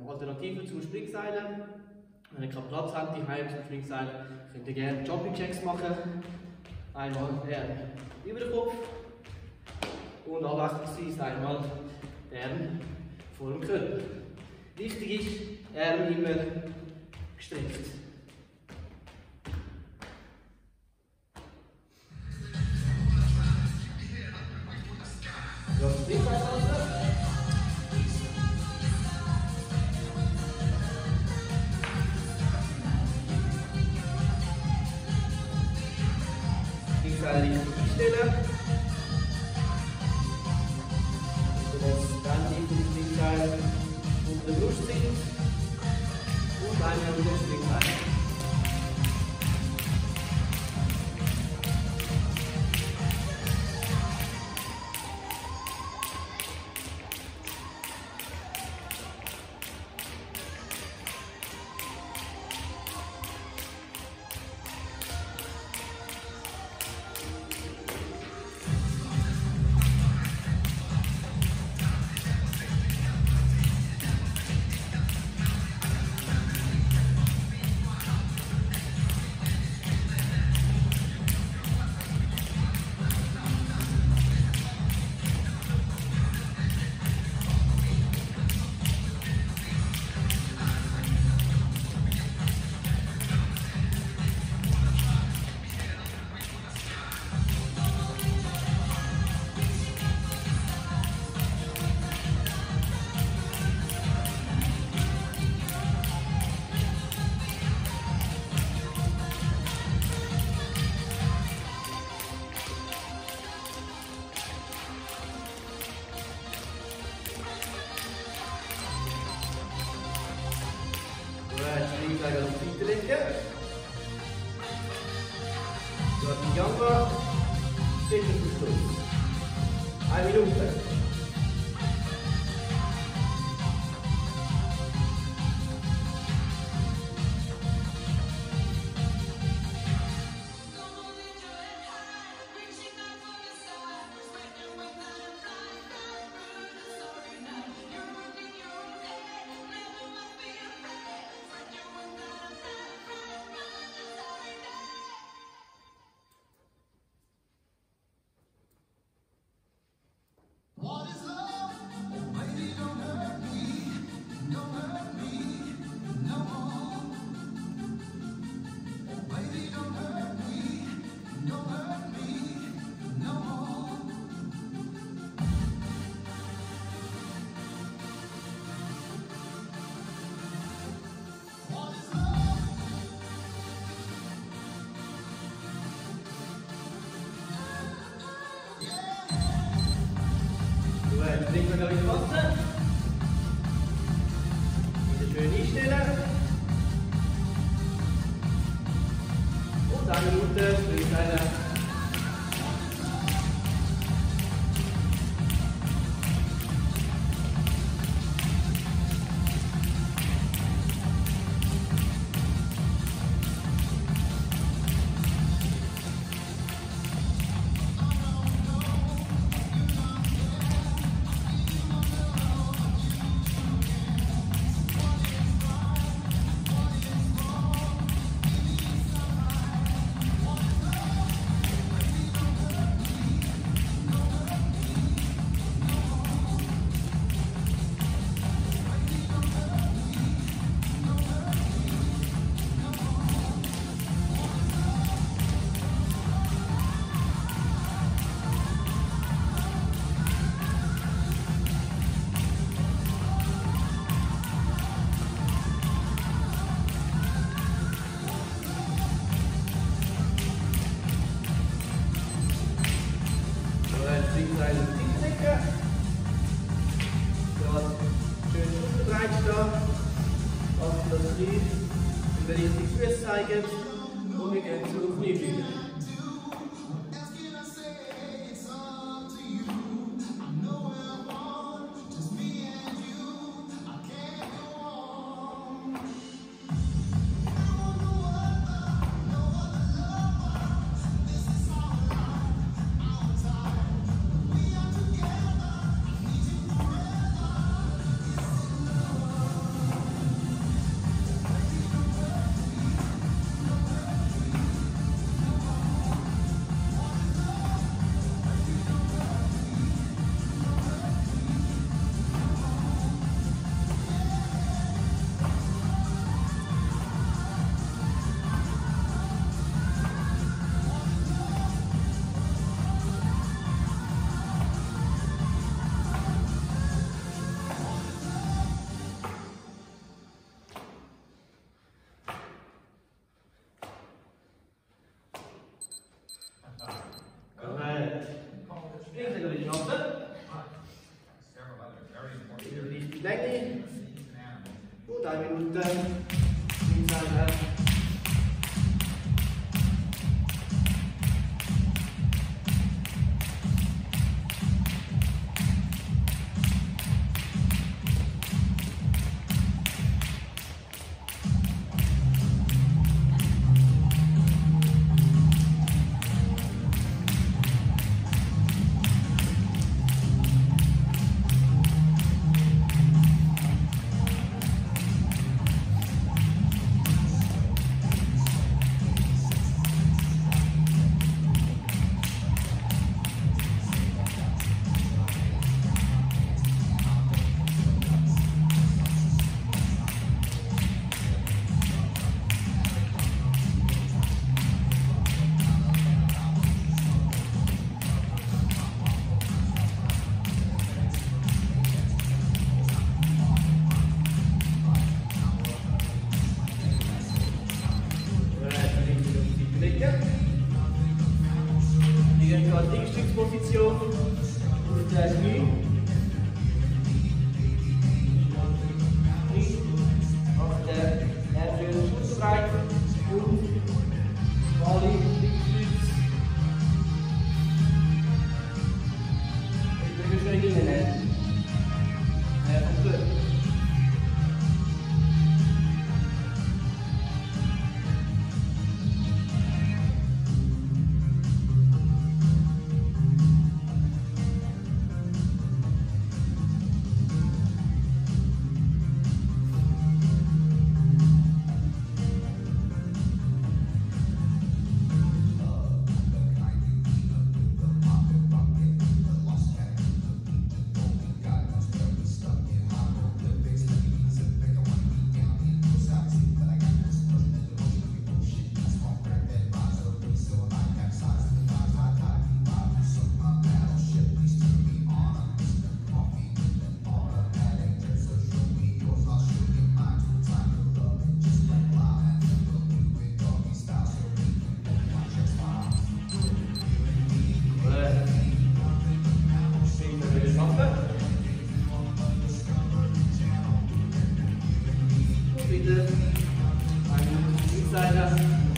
Alternative zum Springseilen. Wenn ihr keinen Platz habt, daheim zum Springseilen, könnt ihr gerne Jumping Jacks machen. Einmal über den Kopf und abwechslungsweise einmal vor dem Körper. Wichtig ist, Arme immer gestreckt. Ja, Springseil lassen. Springseil richtig einstellen. Dann die Springseil unter der Brust sind und einmal über das Springseil. Springseil auf die Seite legen. Dort die Jamba. 10 Minuten Schluss. 1 Minute. Jetzt legen wir gleich fassen. Wieder schön einstellen. Und 1 Minute Springseil. Springseil auf die Seite. Ja, schön unterbreit da. Lassen das Knie über richtig Fuß zeigen. Und wir gehen zur Kniebeuge. Springseile. Position und der Knie. Auf der Erdhöhe Schulterbreit und Volley Linksstütz. Ich will schon innen. Gut. Bitte einen Insider.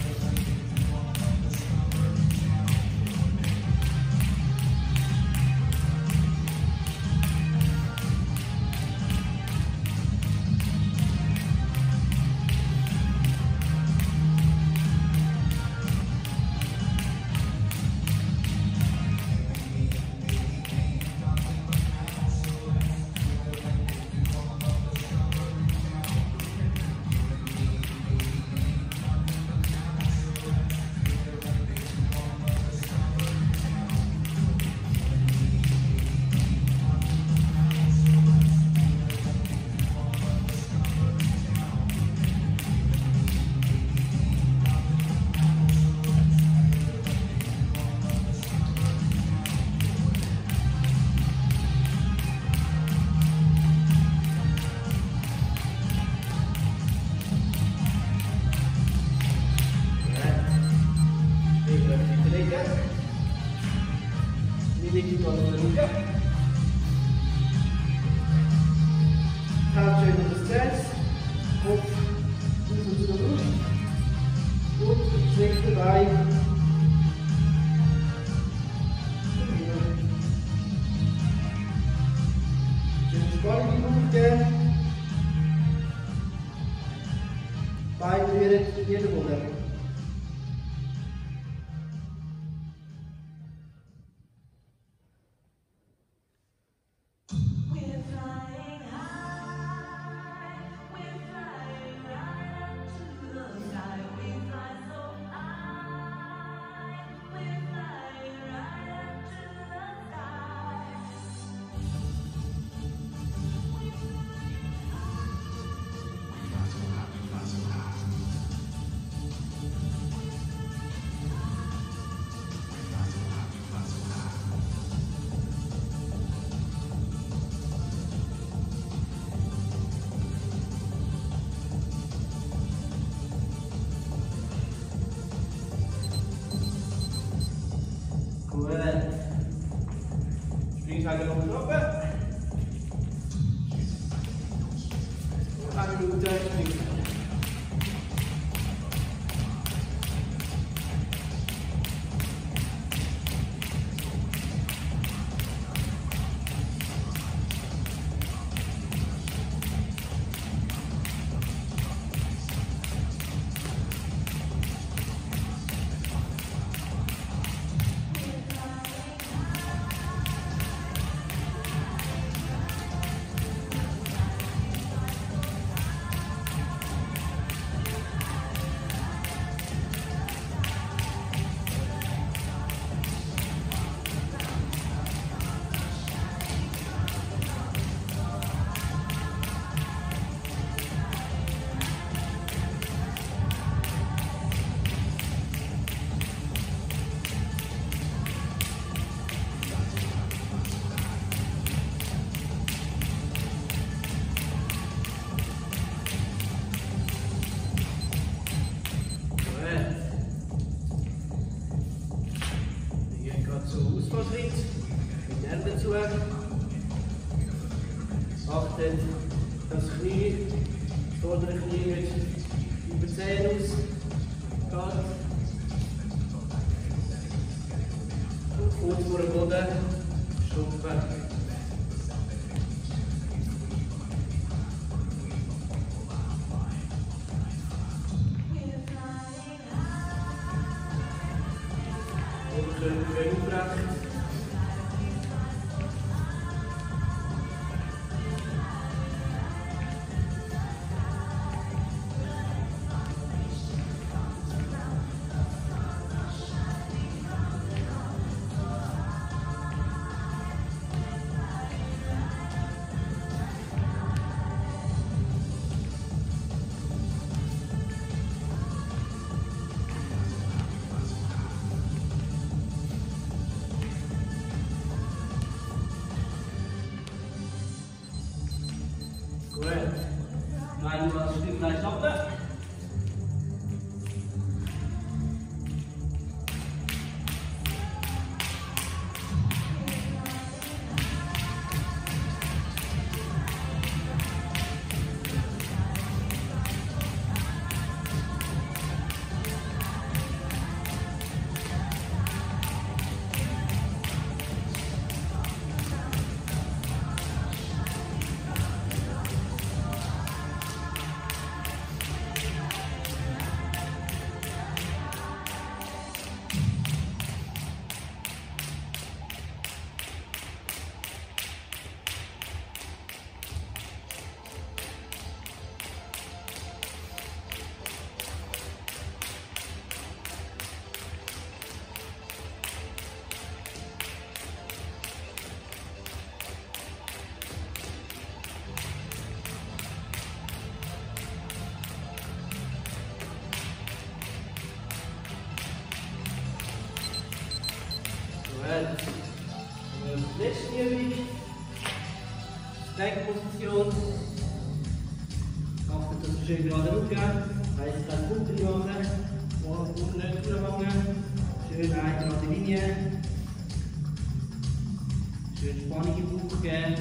Miliki konusunda kalçayı stres, Kopf und zur Brust und rechte Bein. Schönes Ball in die Luft gehen. Beine während jeder Boden. Springseile noch stoppen. Und 1 Minute Springseile. dazu. Achtet, das Knie, das vordere Knie nicht über die Zähne aus geht. Und kurz vor dem Boden stupfen. Oberkörper schön aufrecht. Gut. Nein, du hast Stück gleich stoppen. Letzte Übung, Streckenposition. Achtet, dass wir schön gerade rücken. Heisst, ich kann Butter machen, Butter nicht durchfangen. Schön eine gerade Linie. Schön Spannung im Bauch geben.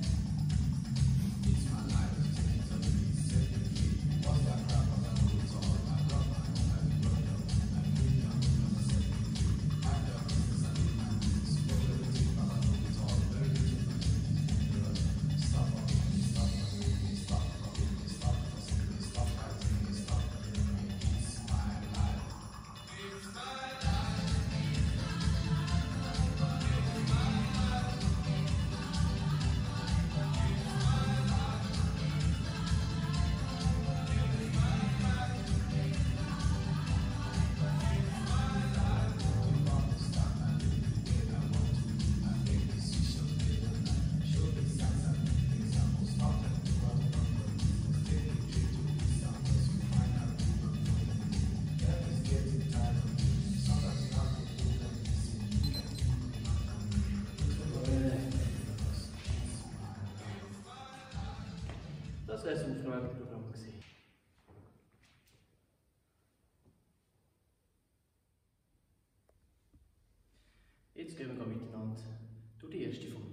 Das war ein Aufräumprogramm. Jetzt gehen wir miteinander durch die erste Form.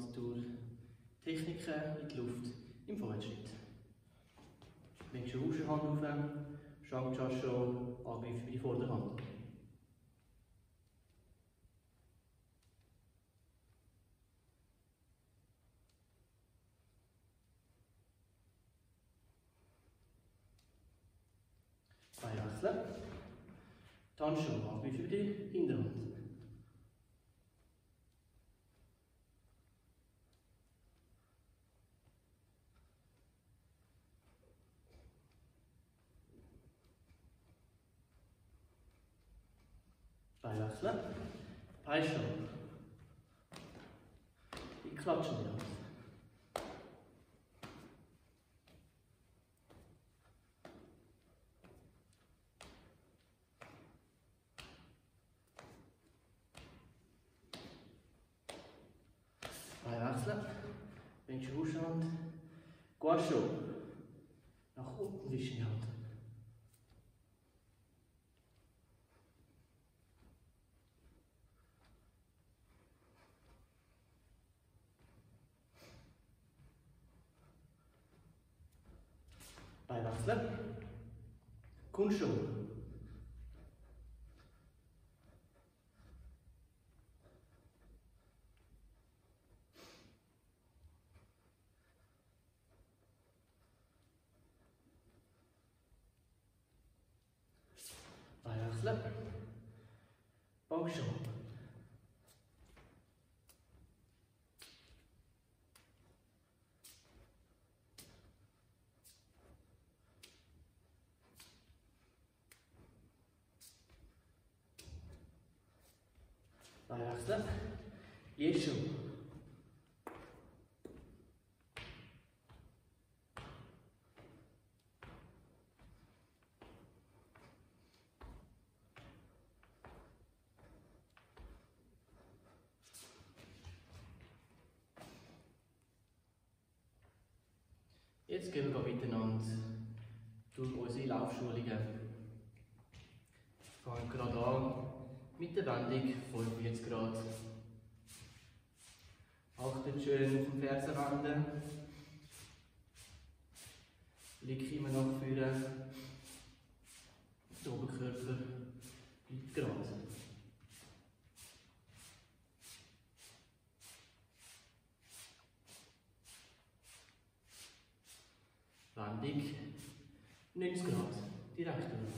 und durch Techniken in die Luft im Vorwärtsschritt. Legst du die Hand auf, Shang schon Angriff für die Vorderhand. Bein wechseln. Dann schon Angriff für die Hinterhand. Bein wechseln. Bein schon. Die klatschen die Hand. Bein wechseln. Bringst du Aushand. Guasho. Nach unten zwischen die Hand. Bein wechseln. Kunsho. Bein wechseln. Bangsho. Bein wechseln. Yeshu. Jetzt gehen wir miteinander durch unsere Laufschulungen. Wir fangen gerade an mit der Wendung 45 Grad. Achtet schön auf den Fersenrand. Blick immer nach vorne. Der Oberkörper bleibt gerade. Wendung 90 Grad, direkt durch.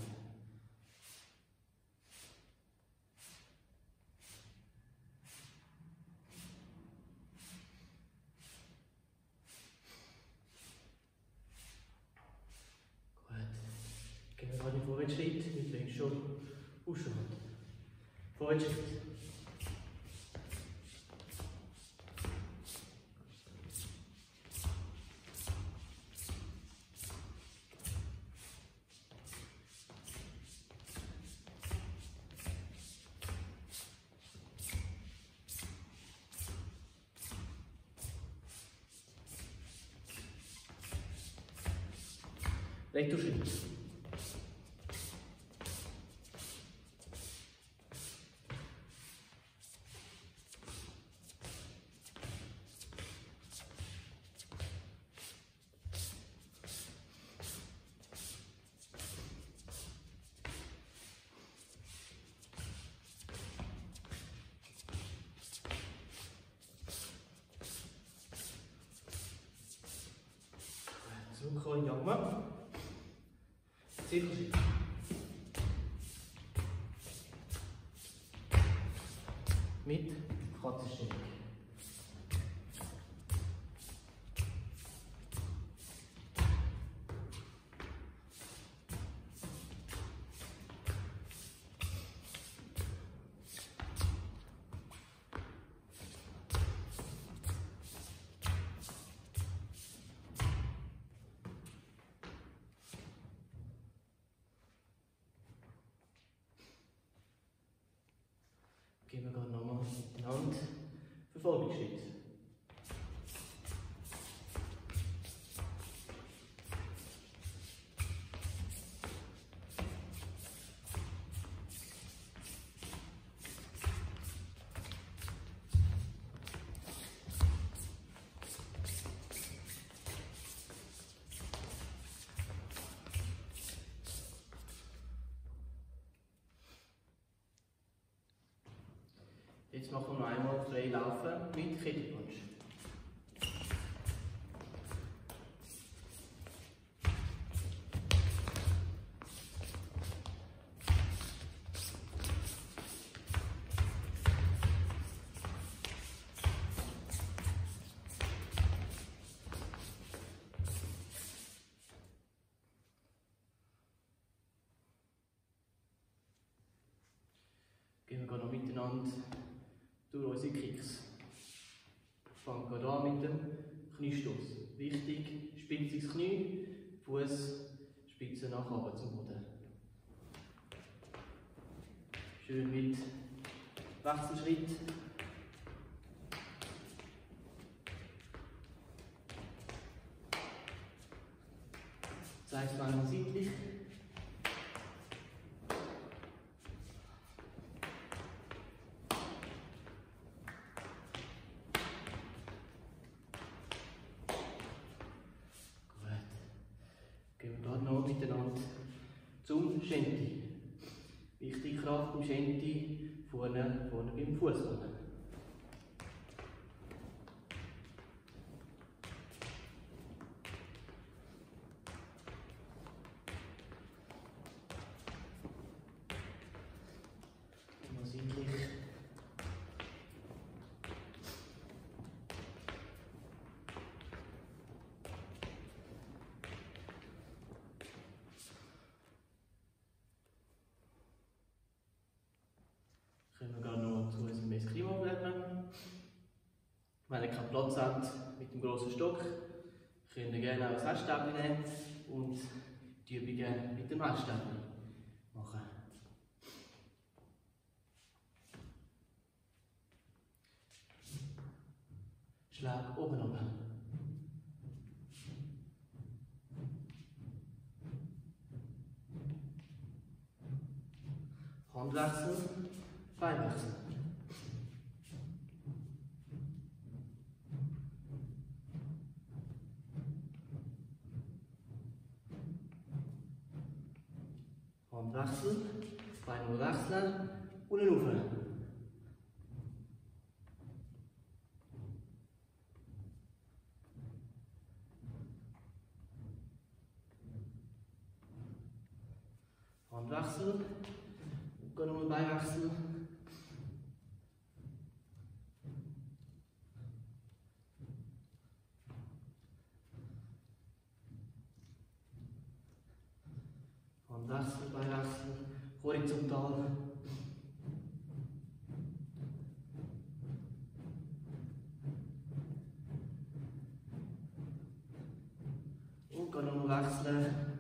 Gehen wir gerade in den Vorwärtsschritt, mit links schon Aushand. Vorwärtsschritt. Rechter Schritt. Zurückrollen, Jagma. Zirkelschritt. Mit Katzenstellung. Gehen wir gerade nochmal miteinander. Verfolgungsschritt. Jetzt machen wir noch einmal frei laufen mit Kettelpunch. Gehen wir noch miteinander durch unsere Kicks. Fangen wir an mit dem Kniestoß. Wichtig, spitziges Knie, Fuß spitze nach oben zum Boden. Schön mit Wechselschritt. Zeig's einmal seitlich. Gehen wir gerade noch miteinander zum Shanty. Wichtig Kraft im Shanty, vorne beim Fuß unten. Noch seitlich. Können wir gerade noch zu unserem Eskrimo bleiben. Wenn ihr keinen Platz habt mit dem grossen Stock, könnt ihr gerne auch ein Messstäbchen nehmen und die Übungen mit dem Messstäbchen machen. Schlag oben runter. Handwechsel, Beinwechsel. Handwechsel, Beine wechseln und dann rauf. Handwechsel, und dann nochmal Beinwechsel. Handwechsel, Beinwechsel, horizontal. Und dann nochmal wechseln.